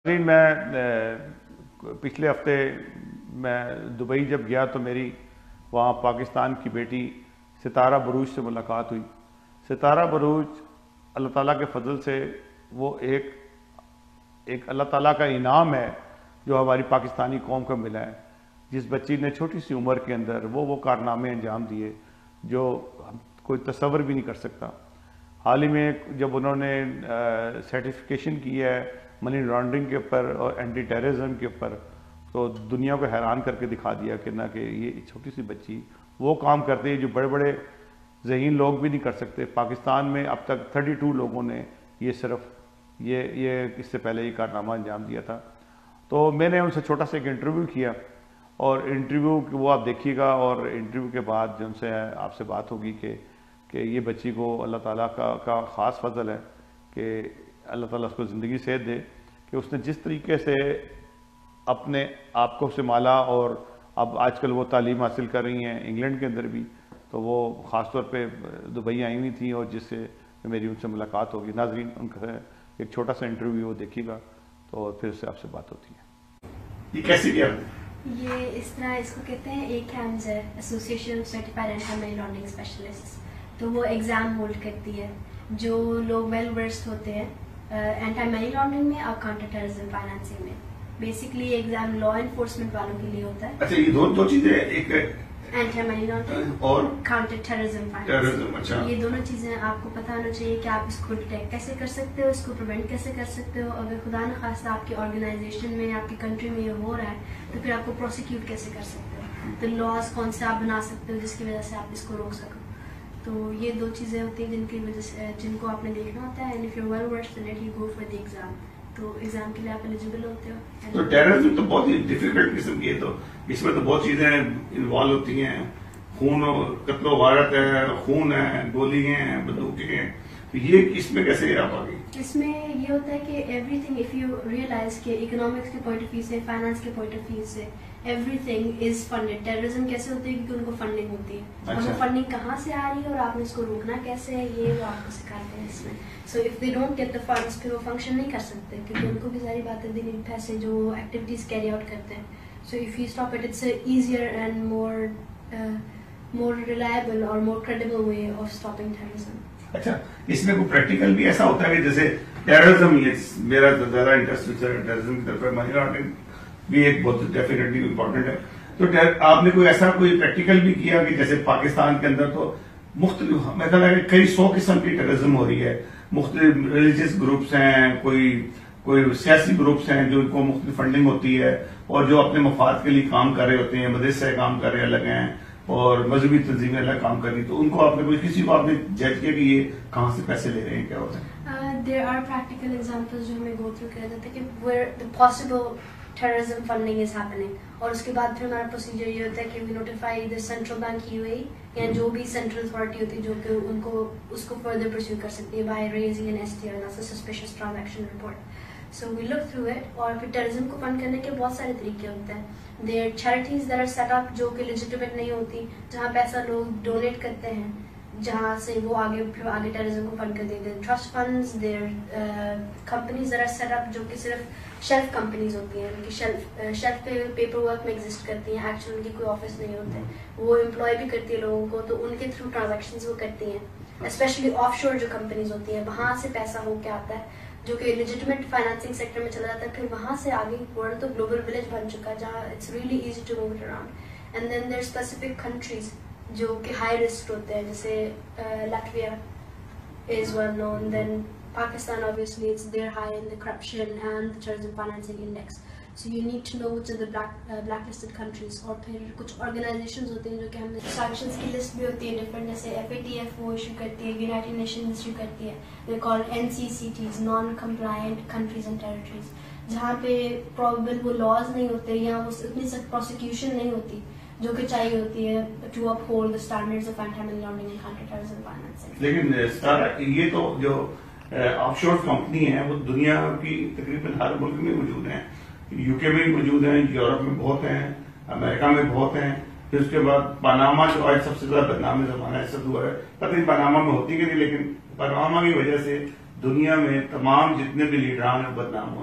میں پچھلے ہفتے میں دبئی جب گیا تو میری وہاں پاکستان کی بیٹی ستارہ بروج سے ملاقات ہوئی. ستارہ بروج اللہ تعالیٰ کے فضل سے وہ ایک اللہ تعالیٰ کا انعام ہے جو ہماری پاکستانی قوم کو ملا ہے. جس بچی نے چھوٹی سی عمر کے اندر وہ کارنامے انجام دیے جو کوئی تصور بھی نہیں کر سکتا. حال ہی میں جب انہوں نے سرٹیفکیشن کی ہے منی لانڈرنگ کے اوپر اور اینٹی ٹیررزم کے اوپر تو دنیا کو حیران کر کے دکھا دیا کہ نہ کہ یہ چھوٹی سی بچی وہ کام کرتی ہے جو بڑے بڑے ذہین لوگ بھی نہیں کر سکتے. پاکستان میں اب تک 32 لوگوں نے یہ اس سے پہلے یہ کارنامہ انجام دیا تھا. تو میں نے ان سے چھوٹا سا ایک انٹرویو کیا اور انٹرویو وہ آپ دیکھیے گا اور انٹرویو کے بعد جو ان سے آپ سے بات ہوگی کہ یہ بچی کو اللہ تعالیٰ کا خاص فضل ہے کہ اللہ تعالیٰ اس کو زندگی صحت دے کہ اس نے جس طریقے سے اپنے آپ کو سنبھالا اور اب آج کل وہ تعلیم حاصل کر رہی ہیں انگلینڈ کے اندر بھی. تو وہ خاص طور پہ دبئی آئی ہوئی تھیں اور جس سے میری ان سے ملاقات ہوگی. ناظرین ان کا ایک چھوٹا سا انٹرویو وہ دیکھیے گا تو پھر سے آپ سے بات ہوتی ہے. یہ کیسے کیا؟ یہ اس طرح اس کو کہتے ہیں ایکامز ہے association of certified anti money laundering specialist. تو وہ ایگزام ہولڈ کرتی ہے جو لوگ ویل ورسڈ ہوتے ہیں اینٹی منی لانڈرنگ میں اور کاؤنٹر ٹیررزم فائنانسنگ میں. بیسکلی ایگزام لا انفورسمنٹ والوں کے لیے ہوتا ہے. اچھا یہ دو چیزیں ایک اینٹی منی لانڈرنگ اور کاؤنٹر ٹیررزم فائنانسنگ. یہ دونوں چیزیں آپ کو پتہ ہونا چاہیے کہ آپ اس کو ڈیٹیکٹ کیسے کر سکتے ہو, اس کو پریونٹ کیسے کر سکتے ہو. اگر خدا نخواستہ آپ کی آرگنائزیشن میں آپ کی کنٹری میں یہ ہو رہا ہے تو پھر آپ کو پروسیکیوٹ کیسے کر سکتے ہو. تو لاز کون سے آپ بنا سکتے ہو جس کی وجہ سے آپ اس کو روک سکو. تو یہ دو چیزیں ہوتی ہیں جن کی وجہ سے جن کو آپ نے دیکھنا ہوتا ہے. And if you well versed let you go for the exam. تو ایگزام کے لیے آپ ایلیجیبل ہوتے ہو. تو ٹیررزم تو بہت ہی ڈیفیکلٹ قسم کی ہے, تو اس میں تو بہت چیزیں انوالو ہوتی ہیں. خون قتل و غارت ہے, خون ہے, گولی ہیں, بندوقیں ہیں. تو یہ اس میں کیسے آپ آگئی؟ اس میں یہ ہوتا ہے کہ everything if you realise کہ اکنامکس کے پوائنٹ آف ویو سے, فائنانس کے پوائنٹ آف ویو سے everything is funded. Terrorism کیسے ہوتی ہے کیونکہ ان کو فنڈنگ ہوتی ہے اور وہ فنڈنگ کہاں سے آ رہی ہے اور آپ نے اس کو روکنا کیسے ہے یہ وہ آپ کو سکھاتے ہیں اس میں. So if they don't get the funds پھر وہ فنکشن نہیں کر سکتے کیونکہ ان کو بھی ساری باتیں دی نہیں پیسے جو ایکٹیویٹیز کیری آؤٹ کرتے ہیں. So if you stop it it's easier and more reliable or more credible way of stopping terrorism. اچھا اس میں کوئی پریکٹیکل بھی ایسا ہوتا ہے کہ جیسے ٹیررزم, میرا زیادہ انٹرسٹ ٹیررزم کی طرف ہے, منی لانڈرنگ بھی ایک بہت ڈیفینیٹلی امپورٹنٹ ہے. تو آپ نے کوئی ایسا کوئی پریکٹیکل بھی کیا کہ جیسے پاکستان کے اندر تو مختلف میں کہتا ہے کہ کئی 100 قسم کی ٹیررزم ہو رہی ہے. مختلف ریلیجیس گروپس ہیں, کوئی سیاسی گروپس ہیں جو ان کو مختلف فنڈنگ ہوتی ہے اور جو اپنے مفاد کے لیے کام کر رہے ہوتے ہیں. مدرسے کام کر رہے الگ ہیں اور مذہبی تنظیمیں الگ کام کر رہی. تو ان کو آپ نے کسی کو آپ نے جج کیا کہ یہ کہاں سے پیسے لے رہے ہیں, کیا ہوتا ہے؟ There are practical examples جو ہمیں go through کیا جاتا ہے کہ where the possible terrorism funding is happening. اور اس کے بعد پھر ہمارا پروسیجر یہ ہوتا ہے کہ we notify the central bank UAE یا جو بھی سینٹرل اتھارٹی ہوتی ہے جو کہ ان کو اس کو further pursue کر سکتی ہے by raising an STR, that's a suspicious transaction report. So we look through it. اور پھر ٹیررزم کو فنڈ کرنے کے بہت سارے طریقے ہوتے ہیں. There are charities that are set up جو کہ legitimate نہیں ہوتی, جہاں پیسہ لوگ ڈونیٹ کرتے ہیں جہاں سے وہ آگے ٹیررزم کو فنڈ کر دیتے ہیں. Trust funds, there are companies that are set up جو کہ صرف شیلف کمپنیز ہوتی ہیں, ان کی شیلف پہ پیپر ورک میں ایگزسٹ کرتی ہیں, ایکچولی ان کی کوئی آفس نہیں ہوتے. وہ امپلائی بھی کرتی ہے لوگوں کو, تو ان کے تھرو ٹرانزیکشنز وہ کرتی ہیں. اسپیشلی آف شور جو کمپنیز ہوتی ہیں وہاں سے پیسہ ہو کے آتا ہے جو کہ لیجیٹمیٹ فائنانسنگ سیکٹر میں چلا جاتا ہے. پھر وہاں سے آگے ورلڈ تو گلوبل ولیج بن چکا ہے جہاں it's really easy to move it around. And then there specific countries جو کہ ہائی رسک ہوتے ہیں, جیسے Latvia as well known. Then Pakistan obviously it's there high in the corruption and the terrorism financing index. So you need to know which are the blacklisted countries. اور پھر کچھ organisations ہوتی ہیں جو کہ ہم نے سینکشنز کی لسٹ بھی ہوتی ہے ڈفرنٹ, جیسے FATF وہ ایشو کرتی ہے, یونائٹڈ نیشنز ایشو کرتی ہے. They're called NCCTs, non-compliant countries and territories, جہاں پہ probable وہ laws نہیں ہوتے یا وہ اتنی سخت prosecution نہیں ہوتی جو کہ چاہیے ہوتی ہے to uphold the standards of anti-money laundering and counter-terrorism financing. لیکن یہ تو جو آف شور کمپنی ہیں وہ دنیا کی تقریباً ہر ملک میں موجود ہیں. UK میں بھی موجود ہیں, یورپ میں بہت ہیں, امریکہ میں بہت ہیں. پھر اس کے بعد پاناما جو آج سب سے زیادہ بدنام زمانہ ایسا ہوا ہے, پتہ نہیں پاناما میں ہوتی کہ نہیں, لیکن پاناما کی وجہ سے دنیا میں تمام جتنے بھی لیڈران ہیں بدنام ہوئے ہیں.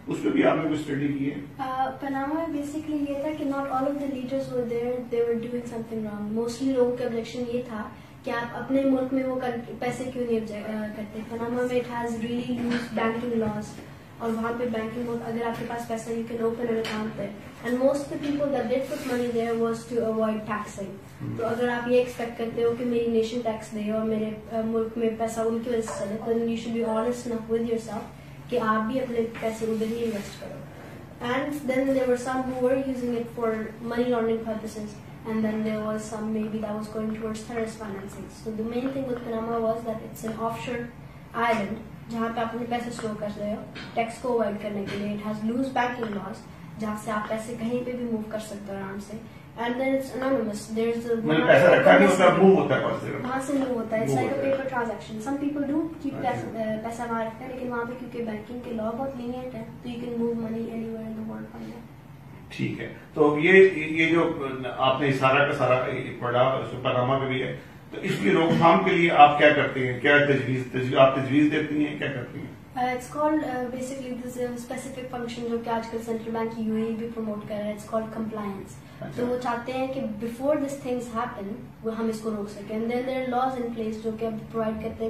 اس پہ بھی آپ نے کوئی اسٹڈی کی ہے؟ پناما میں بیسکلی یہ تھا کہ not all of the leaders were there they were doing something wrong. Mostly لوگوں کا آبجیکشن یہ تھا کہ آپ اپنے ملک میں وہ پیسے کیوں نہیں کرتے. پناما میں it has really use banking laws, اور وہاں پہ بینکنگ اگر آپ کے پاس پیسہ you can open an account there, and most of the people that did put money there was to avoid taxing. تو اگر آپ یہ ایکسپیکٹ کرتے ہو کہ میری نیشن ٹیکس دے اور میرے ملک میں پیسہ ان کی وجہ سے چلے, تو you should be honest enough with yourself کہ آپ بھی اپنے پیسے ادھر ہی انویسٹ کرو. And then there were some who were using it for money laundering purposes, and then there was some maybe that was going towards terrorist financing. So the main thing with Panama was that it's an offshore island جہاں پہ آپ اپنے پیسے store کر رہے ہو tax کو avoid کرنے کے لیے. It has loose banking laws جہاں سے آپ پیسے کہیں پہ بھی موو کر سکتے ہو آرام سے. And then it's anonymous, there is پیسہ رکھا نہیں ہوتا, موو ہوتا ہے وہاں سے موو ہوتا ہے. It's like a paper transaction. Some people do keep پیسہ وہاں رکھتے ہیں, لیکن وہاں پہ کیونکہ بینکنگ کے لا بہت لینئنٹ ہے تو you can move money anywhere in the world from there. ٹھیک ہے. تو یہ جو آپ نے سارا کا سارا پڑھا پاناما کا بھی ہے, تو اس کی روک تھام کے لیے آپ کیا کرتے ہیں, کیا تجویز دیتی ہیں, کیا کرتی ہیں؟ It's called basically this specific function جو کہ آج کل سینٹرل بینک UAE بھی پروموٹ کر رہا ہے. It's called compliance. تو وہ چاہتے ہیں کہ before these things happen وہ ہم اس کو روک سکیں. And then there are laws in place جو کہ اب پرووائڈ کرتے ہیں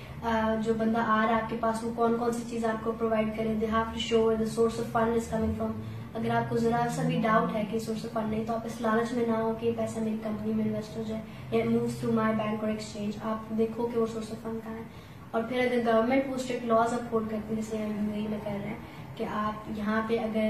کہ جو بندہ آ رہا ہے آپ کے پاس وہ کون کون سی چیز آپ کو پرووائڈ کرے. They have to show where the source of fund is coming from. اگر آپ کو ذرا سا بھی ڈاؤٹ ہے کہ سورس آف فنڈ نہیں, تو آپ اس لالچ میں نہ ہو کہ پیسہ میری کمپنی میں انویسٹ ہو جائے یا مووز تھرو مائی بینک اور ایکسچینج. آپ دیکھو کہ وہ سورس آف فنڈ کہاں ہے. اور پھر اگر گورنمنٹ وہ اسٹرکٹ لاز اپہولڈ کرتی ہے, جیسے ہم UAE میں کر رہے ہیں کہ آپ یہاں پہ اگر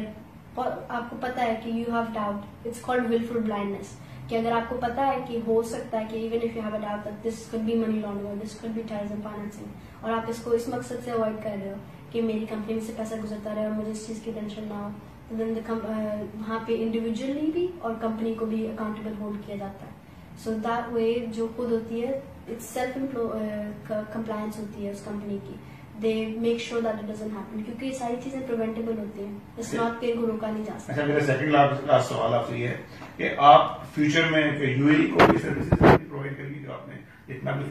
آپ کو پتا ہے کہ you have doubt, it's called wilful blindness, کہ اگر آپ کو پتا ہے کہ ہو سکتا ہے کہ even if you have a doubt that this could be money laundering, this could be terrorism financing, اور آپ اس کو اس مقصد سے اوائڈ کر رہے ہو کہ میری کمپنی میں سے پیسہ گزرتا رہے اور مجھے اس چیز کی ٹینشن نہ ہو, تو دین وہاں پہ انڈیویجولی بھی اور کمپنی کو بھی اکاؤنٹیبل ہولڈ کیا جاتا ہے. سو دیٹ وے جو خود ہوتی ہے اٹس سیلف کمپلائنس ہوتی ہے اس کمپنی کی. They make sure that it doesn't happen, کیونکہ یہ ساری چیزیں پریونٹیبل ہوتی ہیں, اس ناٹ کہ ان کو روکا نہیں جا سکتا. اچھا, میرا سیکنڈ لاسٹ سوال آپ سے یہ ہے کہ آپ فیوچر میں UAE کو بھی سروسز پرووائڈ کریں گے جو آپ نے اتنا بھی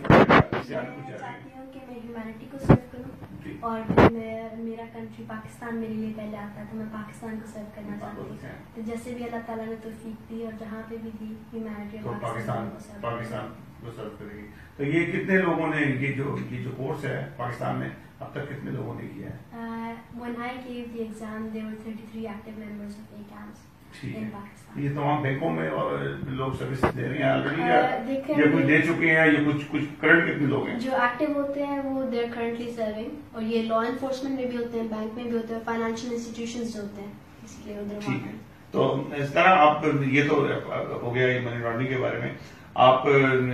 چاہتی ہوں کہ میں ہیومینٹی کو سرو کروں, اور پھر میرا کنٹری پاکستان میرے لیے پہلے آتا ہے, تو میں پاکستان کو سرو کرنا چاہتی ہوں. تو جیسے بھی اللہ تعالیٰ نے توفیق دی اور جہاں پہ بھی دی ہیومینٹی اور پاکستان کو سرو کرے گی. تو یہ کتنے لوگوں نے یہ جو کورس ہے پاکستان میں اب تک کتنے لوگوں نے کیا ہے؟ When I gave the exam, there were 33 active members of ACAMS in Pakistan. یہ تمام بینکوں میں لوگ سروسز دے رہے ہیں آلریڈی, یا کچھ دے چکے ہیں, یا کچھ کرنٹ کتنے لوگ ہیں جو ایکٹیو ہوتے ہیں وہ دے آر کرنٹلی سرونگ, اور یہ لا انفورسمنٹ میں بھی ہوتے ہیں, بینک میں بھی ہوتے ہیں, فائنینشیل انسٹیٹیوشنز جو ہوتے ہیں, اس لیے ادھر. ٹھیک ہے. تو اس طرح آپ, یہ تو ہو گیا یہ منی لانڈرنگ کے بارے میں. آپ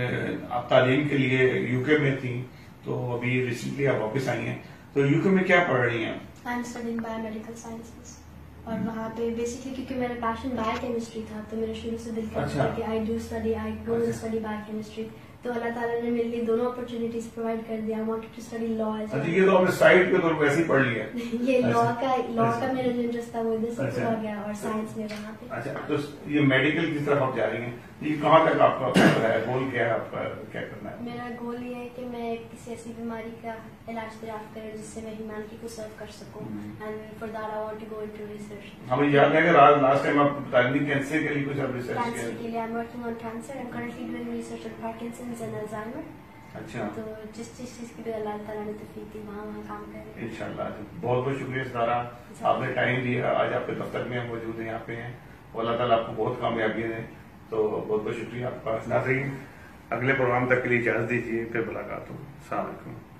تعلیم کے لیے UK میں تھیں, تو ابھی ریسنٹلی آپ واپس آئی ہیں, تو UK میں کیا پڑھ رہی ہیں؟ I am studying biomedical sciences, اور وہاں پہ بیسکلی کیونکہ میرا پیشن بایو کیمسٹری تھا, تو میرا شروع سے دل کرتا ہے کہ I go to study biochemistry. تو اللہ تعالیٰ نے میرے لیے دونوں اپرچونیٹیز پرووائڈ کر دیا. I wanted to study law. یہ تو آپ نے سائٹ پہ تو ویسے ہی پڑھ لیا. یہ لا کا میرا جو انٹرسٹ تھا وہ ادھر سے ہو گیا, اور سائنس میں وہاں پہ. اچھا, تو یہ میڈیکل کی طرف آپ جا رہی ہیں, یہ کہاں تک آپ کا ہے گول, کیا ہے آپ کا, کیا کرنا ہے؟ میرا گول یہ ہے کہ میں کسی ایسی بیماری کا علاج دریافت کروں جس سے میں ہیومینٹی کو سرو کر سکوں, and for that I want to go into research. ہمیں یاد ہے کہ لاسٹ ٹائم آپ بتا رہی تھیں کینسر کے لیے کچھ آپ ریسرچ کینسر کے لیے. I am working on cancer, I am currently doing research on Parkinson's and Alzheimer. اچھا, تو جس چیز کی بھی اللہ تعالیٰ نے توفیق دی وہاں کام کریں انشاءاللہ. بہت بہت شکریہ ستارہ, آپ نے ٹائم دیا, آج آپ کے دفتر میں موجود ہیں, یہاں پہ ہیں, اللہ تعالیٰ آپ کو بہت کامیابی دیں. تو بہت بہت شکریہ آپ کا. ناظرین, اگلے پروگرام تک کے لیے اجازت دیجیے, پھر ملاقات ہو. السلام علیکم.